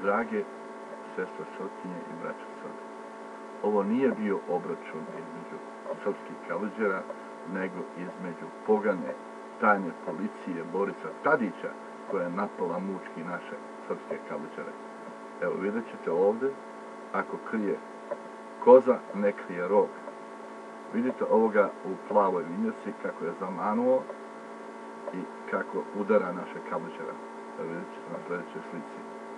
Drage sestre Srpkinje i braća Srbi, ovo nije bio obračun između srpskih kaluđera, nego između pogane tajne policije Borisa Tadića, koja je napala mučki naše srpske kaluđere. Evo, vidjet ćete ovdje, ako krije koza, ne krije rog. Vidite ovoga u plavoj vinjeci kako je zamanuo i kako udara naše kaluđera. Evo, vidjet ćete na sljedećoj slici.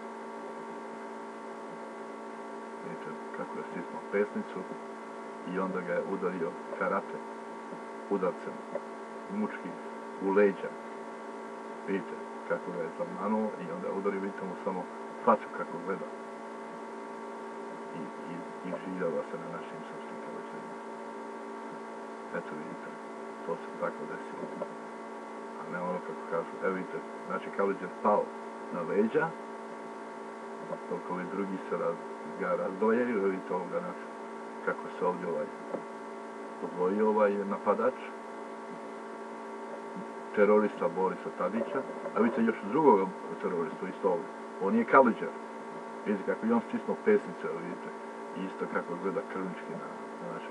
Vidite kako je stisnuo pesnicu i onda ga je udario karate udarcem mučki u leđa. Vidite kako ga je zamanuo i onda je udario, vidite mu samo facu kako gleda. I življava se na našim srpskim kaluđerima. Eto vidite, to se tako desilo. A ne ono kako kažu, evo vidite, znači kaluđer pao na leđa, dok ovi drugi se ga razdvojaju, evo vidite ovoga način, kako se ovdje odvojio napadač, terorista Borisa Tadića, a vidite još drugog teroristu isto ovdje. On je kaluđer. Vidite kako je on stisnuo pesnice, vidite, isto kako gleda krvnički na naše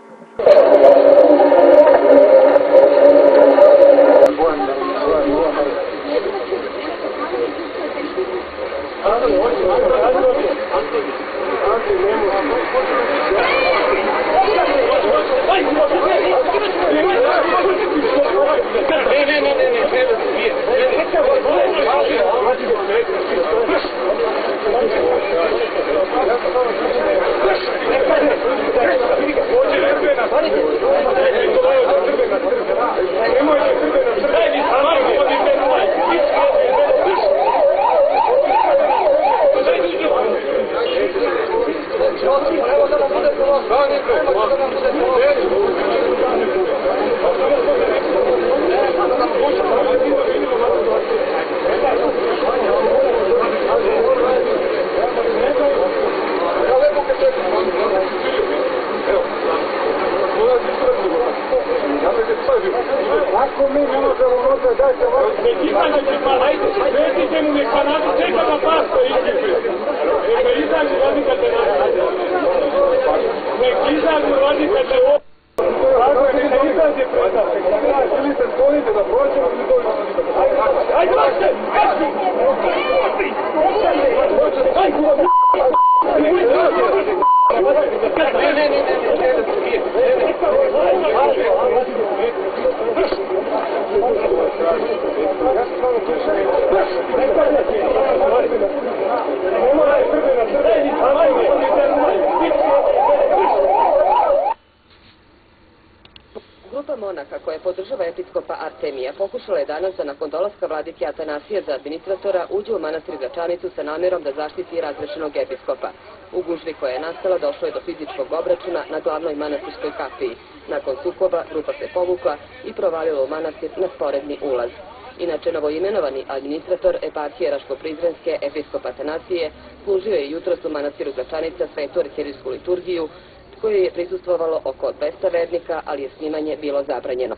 Ako mi ne možemo unutra, dajte vas. Svetite mu neka nas čeka da pasto izdjepe. Neka izađu radikate nas. Neka izađu radikate ovo. Tako je, neka izađe predav. Ili se sklonite da prođemo ili dođemo. Ajde, vašte! Grupa monaha koja podržava episkopa Artemija pokušala je danas da nakon dolaska vladike Atanasija za administratora uđe u manastir Gračanicu sa namjerom da zaštiti razrešenog episkopa. U gužvi koja je nastala došlo je do fizičkog obračuna na glavnoj manastirskoj kapiji. Nakon sukoba grupa se povukla i provalila u manastir na sporedni ulaz. Inače, novoimenovani administrator eparhije Raško-Prizrenske episkop Atanasije služio je jutros u manastiru Gračanica svetu arhijerijsku liturgiju, koje je prisustvovalo oko 200 vernika, ali je snimanje bilo zabranjeno.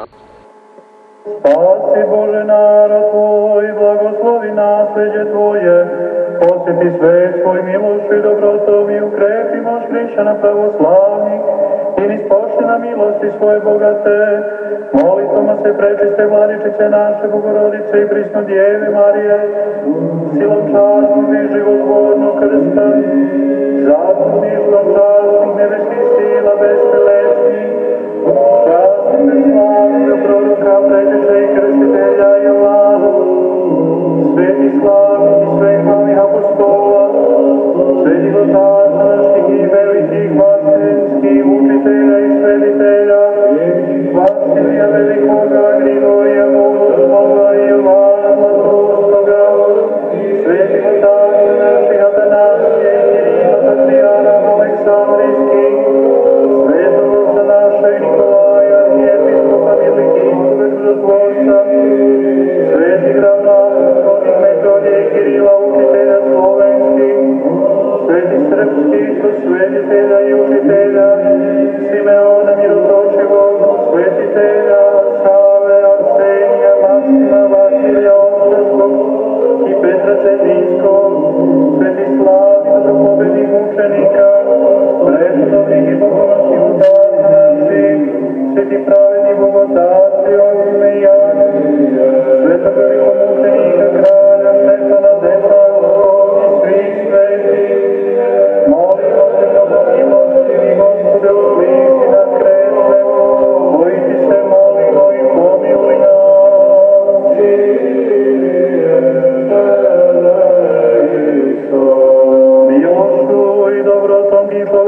Spasi Bože narod Tvoj, blagoslovi nasljeđe Tvoje, posjeti sve svoj milošću i dobrotom i ukrepi mož hrišćana pravoslavnih i nispošti na milosti svoje bogate. Molitvama se prečiste vladičice naše Bogorodice i prisno Djeve Marije, silom častnog i životvornog krsta, zakonništvom častnih nebeskih sila bestelesnih, častnih slavnih proroka, preteže i krstitelja Jovana, sveti slavnih i svetlih apostola, svetih otaca naših i velikih vaselskih učitelja i svetitelja, Vasilija Velikoga, Grigorija Bogosloga i Jovana Zlatostoga, svetih otaca naših Atanasija i Kirila Patrijana Aleksandrijskih, svetog oca našeg Nikolaja i episkopa Milikijskog čudotvorca, svetih ravnateljskih Metodija i Kirila učitelja slovenskih, svetih srpskih svetitelja i učitelja, Simeona Mirotočevog, svetitelja Save, Arsenija, Maksima, Vasilija Ostarskog i Petra Cetinskog, sveti slavni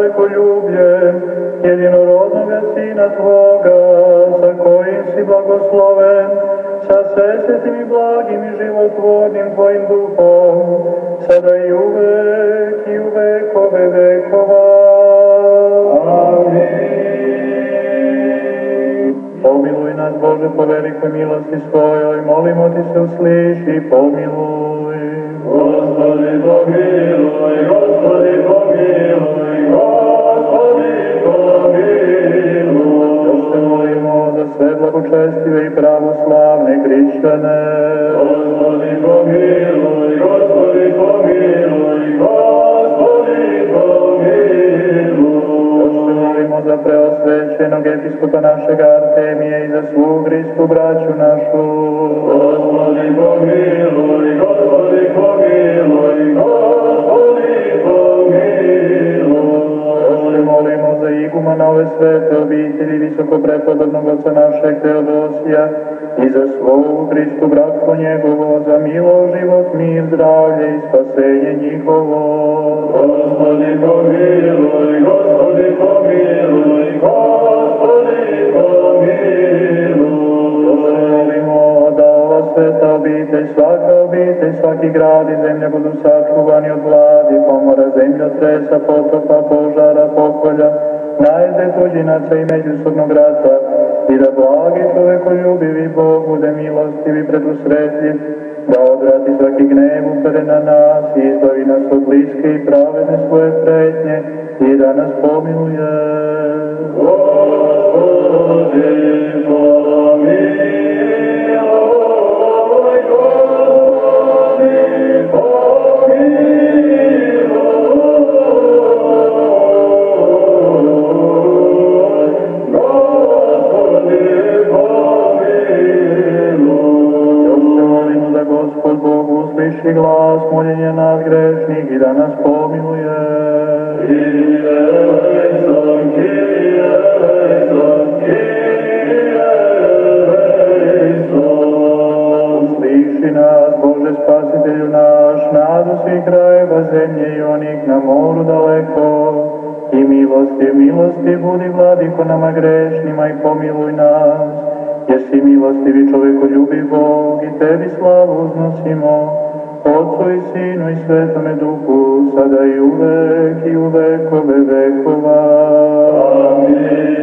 čovekoljubljem jedinorodnoga Sina Tvoga, sa kojim si blagosloven, sa svesvetim i blagim i životvornim Tvojim duhom, sada i uvek i u vekove vekova. Amin. Pomiluj nas, Bože, po velikoj milosti svojoj, molimo Ti se usliši, pomiluj. Gospodi, pomiluj, Gospodi, pomiluj, Gospodi, pomiluj. Još se molimo za sve blagočestive i pravoslavne hrišćane. Gospodi, pomiluj, Gospodi, pomiluj, Gospodi, pomiluj. Još se molimo za preosvećenog episkopa našeg Artemija i za svu Hristu braću našu. Gospodi, pomiluj, Gospodi, pomiluj, Gospodi, pomiluj. Još se molimo za igumana ove svete obitelji visokoprepodobnog oca našeg Teodosija i za svoju Hristu bratstvo njegovo, za milo, život, mir, zdravlje i spasenje njihovo. Gospodi, pomiluj, Gospodi, pomiluj, Gospodi, pomiluj. Molimo da ova sveta obitelj, svaka obitelj, svaki grad i zemlja budu sačuvani od gladi, pomora, zemljotresa, potopa, požara, pokolja, najezde tuđinaca i međusobnog rata, i da blagi čovekoljubivi Bog bude milostiv i predusretljiv, da odvrati svaki gnev upere na nas i izbavi nas od bliske i pravedne svoje pretnje i da nas pomiluje. Gospodi, pomiluj, Gospodi, Gospod Bog usliši glas moljenja nas grešnih i da nas pomiluje. Kyrie eleison, Kyrie eleison, Kyrie eleison. Usliši nas, Bože Spasitelju naš, nadu svih krajeva zemlje i onih na moru daleko. I milosti budi, Vladiko, nama grešnima i pomiluj nas. Jer si milostiv i čovekoljubiv Bog i Tebi slavu uznosimo, Otcu i Sinu i Svetome Duhu, sada i uvek i u vekove vekova. Amin.